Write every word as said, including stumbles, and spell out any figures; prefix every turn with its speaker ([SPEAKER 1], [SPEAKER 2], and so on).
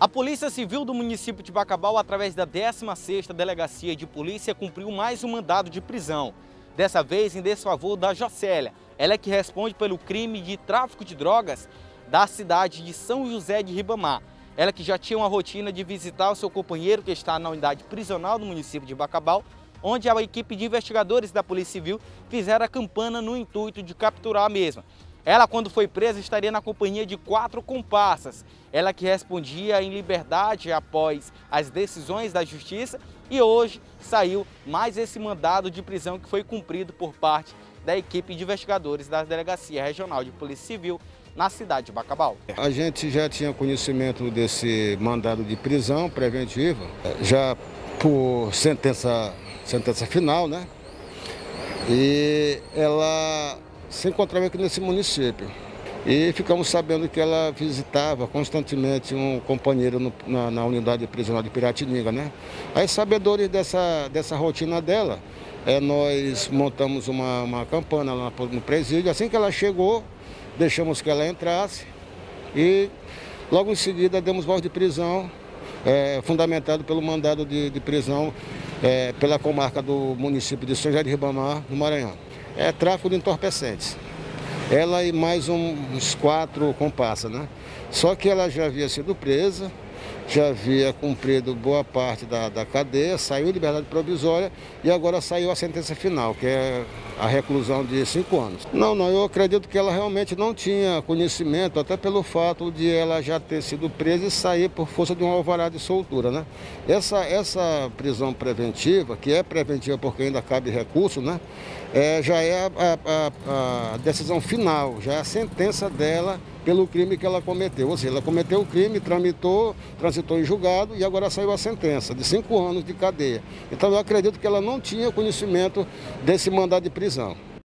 [SPEAKER 1] A Polícia Civil do município de Bacabal, através da décima sexta Delegacia de Polícia, cumpriu mais um mandado de prisão. Dessa vez em desfavor da Jocélia. Ela é que responde pelo crime de tráfico de drogas da cidade de São José de Ribamar. Ela que já tinha uma rotina de visitar o seu companheiro que está na unidade prisional do município de Bacabal, onde a equipe de investigadores da Polícia Civil fizeram a campana no intuito de capturar a mesma. Ela, quando foi presa, estaria na companhia de quatro comparsas. Ela que respondia em liberdade após as decisões da Justiça e hoje saiu mais esse mandado de prisão que foi cumprido por parte da equipe de investigadores da Delegacia Regional de Polícia Civil na cidade de Bacabal.
[SPEAKER 2] A gente já tinha conhecimento desse mandado de prisão preventiva, já por sentença, sentença final, né? E ela se encontrava aqui nesse município. E ficamos sabendo que ela visitava constantemente um companheiro no, na, na unidade prisional de Piratininga, né? Aí, sabedores dessa, dessa rotina dela, é, nós montamos uma, uma campana lá no presídio. Assim que ela chegou, deixamos que ela entrasse e logo em seguida demos voz de prisão, é, fundamentado pelo mandado de, de prisão é, pela comarca do município de São José de Ribamar, no Maranhão. É tráfico de entorpecentes. Ela e mais um, uns quatro comparsas, né? Só que ela já havia sido presa, já havia cumprido boa parte da, da cadeia, saiu em liberdade provisória e agora saiu a sentença final, que é a reclusão de cinco anos. Não, não, eu acredito que ela realmente não tinha conhecimento, até pelo fato de ela já ter sido presa e sair por força de um alvará de soltura, né? Essa, essa prisão preventiva, que é preventiva porque ainda cabe recurso, né? É, já é a, a, a decisão final, já é a sentença dela pelo crime que ela cometeu. Ou seja, ela cometeu o crime, tramitou, transitou em julgado e agora saiu a sentença de cinco anos de cadeia. Então eu acredito que ela não tinha conhecimento desse mandado de prisão.